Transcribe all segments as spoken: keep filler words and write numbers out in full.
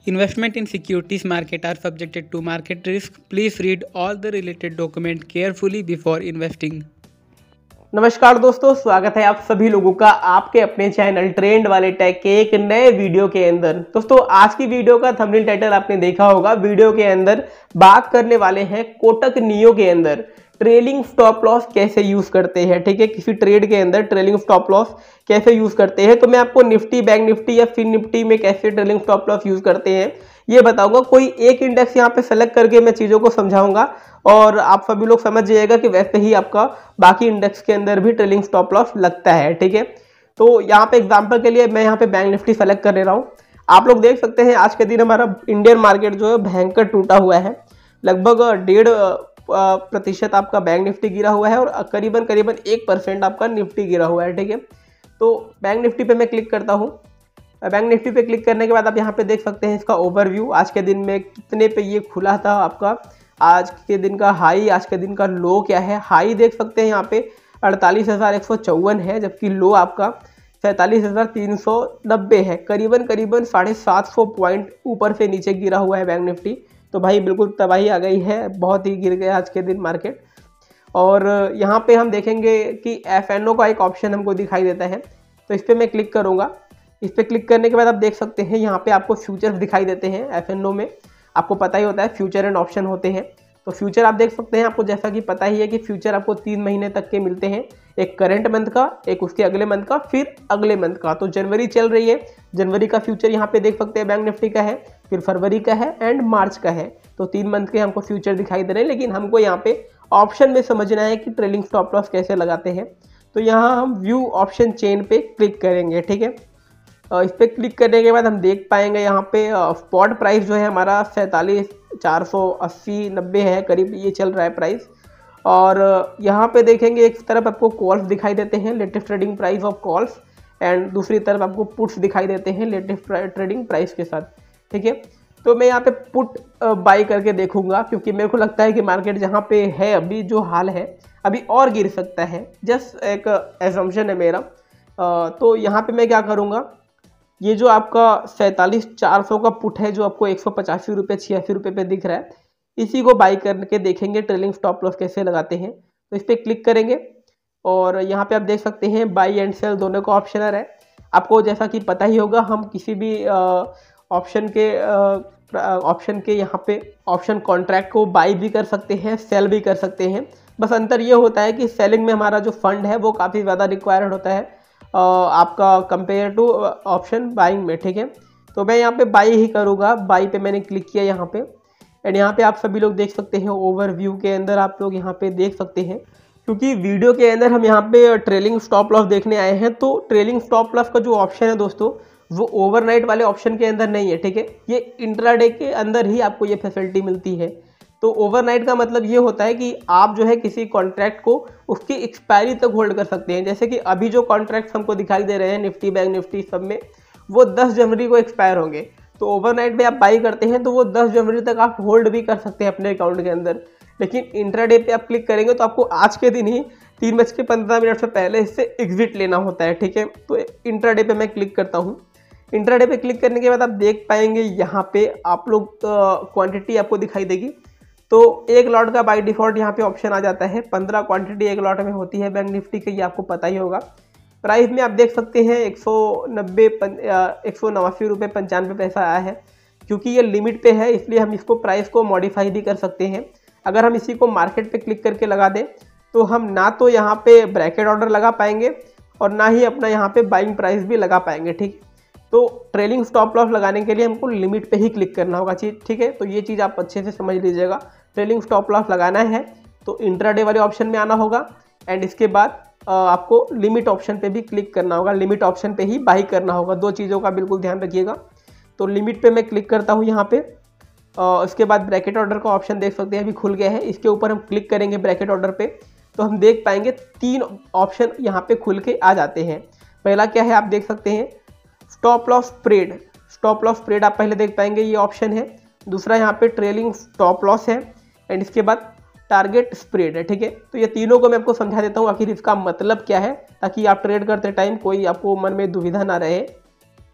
Investment in securities market are subjected to market risk. Please read all the related document carefully before investing. नमस्कार दोस्तों, स्वागत है आप सभी लोगों का आपके अपने चैनल ट्रेंड वाले टेक के एक नए वीडियो के अंदर। दोस्तों आज की वीडियो का थंबनेल टाइटल आपने देखा होगा। वीडियो के अंदर बात करने वाले हैं कोटक नियो के अंदर ट्रेलिंग स्टॉप लॉस कैसे यूज करते हैं। ठीक है, किसी ट्रेड के अंदर ट्रेलिंग स्टॉप लॉस कैसे यूज करते हैं। तो मैं आपको निफ्टी, बैंक निफ्टी या फिन निफ्टी में कैसे ट्रेलिंग स्टॉप लॉस यूज करते हैं ये बताऊंगा। कोई एक इंडेक्स यहाँ पे सेलेक्ट करके मैं चीजों को समझाऊंगा और आप सभी लोग समझ जाइएगा कि वैसे ही आपका बाकी इंडेक्स के अंदर भी ट्रेलिंग स्टॉप लॉस लगता है। ठीक है, तो यहाँ पे एग्जांपल के लिए मैं यहाँ पे बैंक निफ्टी सेलेक्ट कर ले रहा हूँ। आप लोग देख सकते हैं आज के दिन हमारा इंडियन मार्केट जो है भयंकर टूटा हुआ है। लगभग डेढ़ प्रतिशत आपका बैंक निफ्टी गिरा हुआ है और करीबन करीबन एक परसेंट आपका निफ्टी गिरा हुआ है। ठीक है, तो बैंक निफ्टी पे मैं क्लिक करता हूँ। बैंक निफ्टी पे क्लिक करने के बाद आप यहाँ पे देख सकते हैं इसका ओवरव्यू, आज के दिन में कितने पे ये खुला था आपका, आज के दिन का हाई, आज के दिन का लो क्या है। हाई देख सकते हैं यहाँ पे अड़तालीस हज़ार एक सौ चौवन है, जबकि लो आपका सैंतालीस हज़ार तीन सौ नब्बे है। करीबन करीबन साढ़े सात सौ पॉइंट ऊपर से नीचे गिरा हुआ है बैंक निफ्टी। तो भाई बिल्कुल तबाही आ गई है, बहुत ही गिर गया आज के दिन मार्केट। और यहाँ पे हम देखेंगे कि एफ एन ओ का एक ऑप्शन हमको दिखाई देता है, तो इस पर मैं क्लिक करूँगा। इस पर क्लिक करने के बाद आप देख सकते हैं यहाँ पे आपको फ्यूचर्स दिखाई देते हैं। एफ एन ओ में आपको पता ही होता है फ्यूचर एंड ऑप्शन होते हैं। तो फ्यूचर आप देख सकते हैं, आपको जैसा कि पता ही है कि फ्यूचर आपको तीन महीने तक के मिलते हैं, एक करंट मंथ का, एक उसके अगले मंथ का, फिर अगले मंथ का। तो जनवरी चल रही है, जनवरी का फ्यूचर यहाँ पे देख सकते हैं बैंक निफ्टी का है, फिर फरवरी का है एंड मार्च का है। तो तीन मंथ के हमको फ्यूचर दिखाई दे रहे हैं, लेकिन हमको यहाँ पे ऑप्शन में समझना है कि ट्रेलिंग स्टॉप लॉस कैसे लगाते हैं। तो यहाँ हम व्यू ऑप्शन चेन पे क्लिक करेंगे। ठीक है, इस पर क्लिक करने के बाद हम देख पाएंगे यहाँ पे स्पॉट प्राइस जो है हमारा सैंतालीस चार सौ अस्सी नब्बे है, करीब ये चल रहा है प्राइस। और यहाँ पे देखेंगे एक तरफ आपको कॉल्स दिखाई देते हैं, latest trading price of calls, and दूसरी तरफ आपको पुट्स दिखाई देते हैं लेटेस्ट ट्रेडिंग प्राइस के साथ। ठीक है, तो मैं यहाँ पे पुट बाई करके देखूंगा, क्योंकि मेरे को लगता है कि मार्केट जहाँ पे है अभी जो हाल है अभी और गिर सकता है। जस्ट एक एजम्पशन है मेरा। तो यहाँ पे मैं क्या करूँगा, ये जो आपका सैंतालीस चार सौ का पुट है जो आपको एक सौ पचासी रुपये छियासी रुपये पे दिख रहा है, इसी को बाई करके देखेंगे ट्रेलिंग स्टॉप लॉस कैसे लगाते हैं। तो इस पर क्लिक करेंगे और यहाँ पे आप देख सकते हैं बाई एंड सेल दोनों का ऑप्शनर है। आपको जैसा कि पता ही होगा हम किसी भी ऑप्शन के ऑप्शन के यहाँ पे ऑप्शन कॉन्ट्रैक्ट को बाई भी कर सकते हैं, सेल भी कर सकते हैं। बस अंतर ये होता है कि सेलिंग में हमारा जो फंड है वो काफ़ी ज़्यादा रिक्वायर्ड होता है आपका कंपेयर टू ऑप्शन बाइंग में। ठीक है, तो मैं यहाँ पे बाई ही करूँगा। बाई पे मैंने क्लिक किया यहाँ पे, एंड यहाँ पे आप सभी लोग देख सकते हैं ओवरव्यू के अंदर आप लोग यहाँ पे देख सकते हैं, क्योंकि वीडियो के अंदर हम यहाँ पे ट्रेलिंग स्टॉप लॉस देखने आए हैं। तो ट्रेलिंग स्टॉप लॉस का जो ऑप्शन है दोस्तों वो ओवरनाइट वाले ऑप्शन के अंदर नहीं है। ठीक है, ये इंट्राडे के अंदर ही आपको ये फैसिलिटी मिलती है। तो ओवरनाइट का मतलब ये होता है कि आप जो है किसी कॉन्ट्रैक्ट को उसकी एक्सपायरी तक होल्ड कर सकते हैं। जैसे कि अभी जो कॉन्ट्रैक्ट हमको दिखाई दे रहे हैं निफ्टी, बैंक निफ्टी सब में, वो दस जनवरी को एक्सपायर होंगे। तो ओवरनाइट में आप बाई करते हैं तो वो दस जनवरी तक आप होल्ड भी कर सकते हैं अपने अकाउंट के अंदर। लेकिन इंट्राडे पे आप क्लिक करेंगे तो आपको आज के दिन ही तीन बज के पंद्रह मिनट से पहले इससे एग्जिट लेना होता है। ठीक है, तो इंट्राडे पे मैं क्लिक करता हूँ। इंट्राडे पे क्लिक करने के बाद आप देख पाएंगे यहाँ पे आप लोग क्वांटिटी आपको दिखाई देगी। तो एक लॉट का बाय डिफॉल्ट यहाँ पे ऑप्शन आ जाता है, पंद्रह क्वांटिटी एक लॉट में होती है बैंक निफ्टी की, ये आपको पता ही होगा। प्राइस में आप देख सकते हैं एक सौ नब्बे एक सौ नवासी रुपये पंचानवे पैसा आया है। क्योंकि ये लिमिट पे है इसलिए हम इसको प्राइस को मॉडिफाई भी कर सकते हैं। अगर हम इसी को मार्केट पे क्लिक करके लगा दें तो हम ना तो यहाँ पे ब्रैकेट ऑर्डर लगा पाएंगे और ना ही अपना यहाँ पे बाइंग प्राइस भी लगा पाएंगे। ठीक, तो ट्रेलिंग स्टॉप लॉस लगाने के लिए हमको लिमिट पे ही क्लिक करना होगा चीज। ठीक है, तो ये चीज़ आप अच्छे से समझ लीजिएगा। ट्रेलिंग स्टॉप लॉस लगाना है तो इंट्राडे वाले ऑप्शन में आना होगा, एंड इसके बाद आपको लिमिट ऑप्शन पे भी क्लिक करना होगा, लिमिट ऑप्शन पे ही बाई करना होगा। दो चीज़ों का बिल्कुल ध्यान रखिएगा। तो लिमिट पे मैं क्लिक करता हूँ यहाँ पे। इसके बाद ब्रैकेट ऑर्डर का ऑप्शन देख सकते हैं अभी खुल गया है, इसके ऊपर हम क्लिक करेंगे ब्रैकेट ऑर्डर पे तो हम देख पाएंगे तीन ऑप्शन यहाँ पे खुल के आ जाते हैं। पहला क्या है आप देख सकते हैं, stop loss spread. Stop loss spread आप पहले देख पाएंगे, ये ऑप्शन है। दूसरा यहाँ पे ट्रेलिंग स्टॉप लॉस है, एंड इसके बाद टारगेट स्प्रेड है। ठीक है, तो ये तीनों को मैं आपको समझा देता हूँ आखिर इसका मतलब क्या है, ताकि आप ट्रेड करते टाइम कोई आपको मन में दुविधा ना रहे।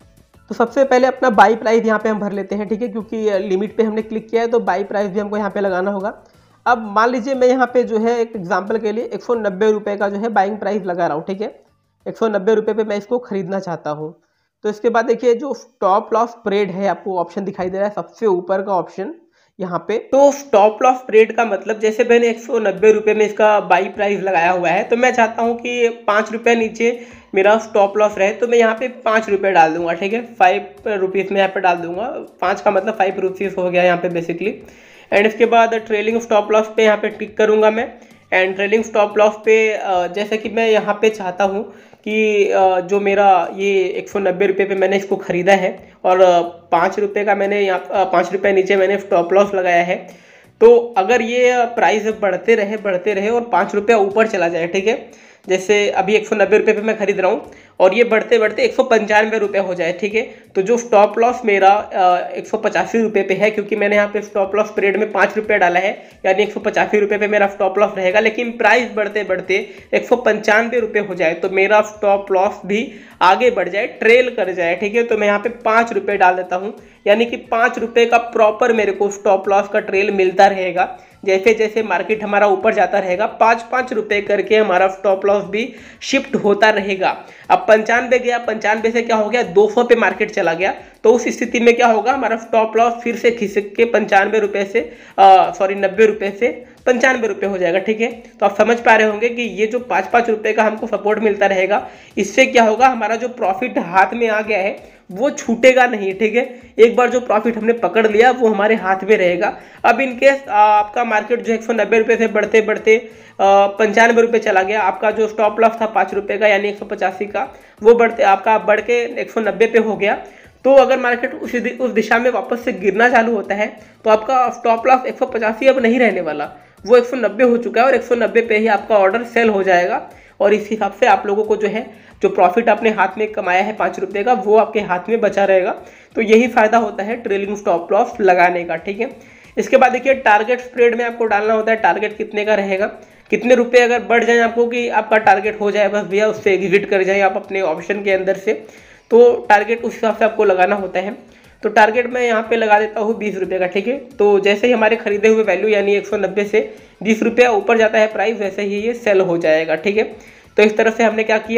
तो सबसे पहले अपना बाई प्राइस यहाँ पे हम भर लेते हैं, ठीक है, क्योंकि लिमिट पे हमने क्लिक किया है तो बाई प्राइस भी हमको यहाँ पे लगाना होगा। अब मान लीजिए मैं यहाँ पे जो है एक एग्जांपल के लिए एक सौ नब्बे रुपये का जो है बाइंग प्राइस लगा रहा हूँ, ठीक है, एक सौ नब्बे रुपये पे मैं इसको खरीदना चाहता हूँ। तो इसके बाद देखिए जो स्टॉप लॉस परेड है आपको ऑप्शन दिखाई दे रहा है सबसे ऊपर का ऑप्शन यहाँ पे। तो स्टॉप लॉस परेड का मतलब जैसे मैंने एक सौ नब्बे रुपये में इसका बाई प्राइस लगाया हुआ है तो मैं चाहता हूँ कि पाँच रुपये नीचे मेरा स्टॉप लॉस रहे, तो मैं यहाँ पे पाँच रुपये डाल दूंगा, ठीक है, फाइव रुपीज़ में यहाँ पे डाल दूंगा। पाँच का मतलब फाइव रुपीज़ हो गया यहाँ पे बेसिकली। एंड इसके बाद ट्रेलिंग स्टॉप लॉस पे यहाँ पे टिक करूँगा मैं। एंड ट्रेलिंग स्टॉप लॉस पे जैसे कि मैं यहाँ पे चाहता हूँ कि जो मेरा ये एक सौ नब्बे रुपये पे मैंने इसको ख़रीदा है और पाँच रुपये का मैंने यहाँ पाँच रुपये नीचे मैंने स्टॉप लॉस लगाया है, तो अगर ये प्राइस बढ़ते रहे बढ़ते रहे और पाँच रुपया ऊपर चला जाए, ठीक है, जैसे अभी एक सौ नब्बे रुपये पे मैं खरीद रहा हूँ और ये बढ़ते बढ़ते एक सौ पंचानवे रुपये हो जाए, ठीक है, तो जो स्टॉप लॉस मेरा एक सौ पचासी रुपये पे है, क्योंकि मैंने यहाँ पे स्टॉप लॉस पीरियड में पाँच रुपये डाला है, यानी एक सौ पचासी रुपये पे मेरा स्टॉप लॉस रहेगा, लेकिन प्राइस बढ़ते बढ़ते एक सौ पंचानवे रुपये हो जाए तो मेरा स्टॉप लॉस भी आगे बढ़ जाए, ट्रेल कर जाए, ठीक है, तो मैं यहाँ पे पाँच रुपये डाल देता हूँ, यानी कि पाँच रुपये का प्रॉपर मेरे को स्टॉप लॉस का ट्रेल मिलता रहेगा। जैसे जैसे मार्केट हमारा ऊपर जाता रहेगा पाँच पाँच रुपये करके हमारा स्टॉप लॉस भी शिफ्ट होता रहेगा। अब पंचानवे गया, पंचानवे से क्या हो गया, दो सौ पे मार्केट चला गया, तो उस स्थिति में क्या होगा, हमारा स्टॉप लॉस फिर से खिसक के पंचानवे रुपये से सॉरी नब्बे रुपये से पंचानवे रुपये हो जाएगा, ठीक है। तो आप समझ पा रहे होंगे कि ये जो पाँच पाँच रुपये का हमको सपोर्ट मिलता रहेगा, इससे क्या होगा, हमारा जो प्रॉफिट हाथ में आ गया है वो छूटेगा नहीं, ठीक है। एक बार जो प्रॉफिट हमने पकड़ लिया वो हमारे हाथ में रहेगा। अब इनकेस आपका मार्केट जो एक सौ नब्बे रुपये से बढ़ते बढ़ते पंचानवे रुपये चला गया, आपका जो स्टॉप लॉस था पाँच रुपये का यानी एक सौ पचासी का, वो बढ़ते आपका बढ़ के एक सौ नब्बे पे हो गया, तो अगर मार्केट उस उस दिशा में वापस से गिरना चालू होता है तो आपका स्टॉप लॉस एक सौ पचासी अब नहीं रहने वाला, वो एक सौ नब्बे हो चुका है और एक सौ नब्बे पे ही आपका ऑर्डर सेल हो जाएगा। और इस हिसाब से आप लोगों को जो है जो प्रॉफिट आपने हाथ में कमाया है पाँच रुपये का वो आपके हाथ में बचा रहेगा। तो यही फायदा होता है ट्रेलिंग स्टॉप लॉस लगाने का, ठीक है। इसके बाद देखिए टारगेट स्प्रेड में आपको डालना होता है टारगेट कितने का रहेगा, कितने रुपए अगर बढ़ जाए आपको कि आपका टारगेट हो जाए, बस भैया उससे एग्जिट कर जाए आप अपने ऑप्शन के अंदर से, तो टारगेट उस हिसाब से आपको लगाना होता है। तो टारगेट मैं यहाँ पे लगा देता हूँ बीस रुपये का, ठीक है। तो जैसे ही हमारे खरीदे हुए वैल्यू यानी एक सौ नब्बे से बीस रुपया ऊपर जाता है प्राइस, वैसे ही ये सेल हो जाएगा, ठीक है। तो इस तरह से हमने क्या किया,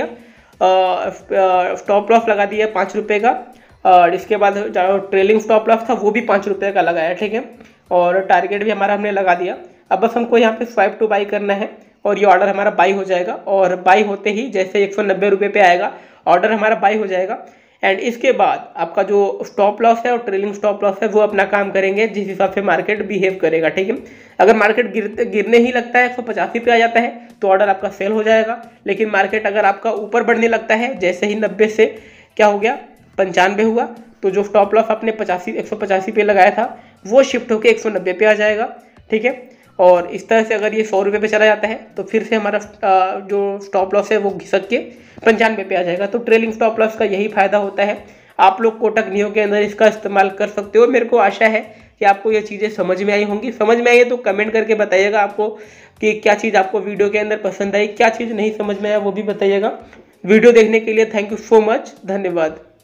स्टॉप लॉस लगा दिया पाँच रुपये का, और इसके बाद जो ट्रेलिंग स्टॉप लॉस था वो भी पाँच रुपये का लगाया, ठीक है, और टारगेट भी हमारा हमने लगा दिया। अब बस हमको यहाँ पे स्वाइप टू बाई करना है और ये ऑर्डर हमारा बाई हो जाएगा, और बाई होते ही जैसे एक सौ नब्बे रुपये पे आएगा ऑर्डर हमारा बाई हो जाएगा। एंड इसके बाद आपका जो स्टॉप लॉस है और ट्रेलिंग स्टॉप लॉस है वो अपना काम करेंगे जिस हिसाब से मार्केट बिहेव करेगा, ठीक है। अगर मार्केट गिरते गिरने ही लगता है एक सौ पचासी पे आ जाता है तो ऑर्डर आपका सेल हो जाएगा, लेकिन मार्केट अगर आपका ऊपर बढ़ने लगता है, जैसे ही नब्बे से क्या हो गया पंचानवे हुआ, तो जो स्टॉप लॉस आपने पचासी एक सौ पचासी पे लगाया था वो शिफ्ट होकर एक सौ नब्बे पे आ जाएगा, ठीक है। और इस तरह से अगर ये सौ रुपये पे चला जाता है तो फिर से हमारा जो स्टॉप लॉस है वो घिसक के पंचानवे पे आ जाएगा। तो ट्रेलिंग स्टॉप लॉस का यही फायदा होता है। आप लोग कोटक नियो के अंदर इसका इस्तेमाल कर सकते हो। मेरे को आशा है कि आपको ये चीज़ें समझ में आई होंगी। समझ में आई है तो कमेंट करके बताइएगा आपको कि क्या चीज़ आपको वीडियो के अंदर पसंद आई, क्या चीज़ नहीं समझ में आया वो भी बताइएगा। वीडियो देखने के लिए थैंक यू सो मच, धन्यवाद।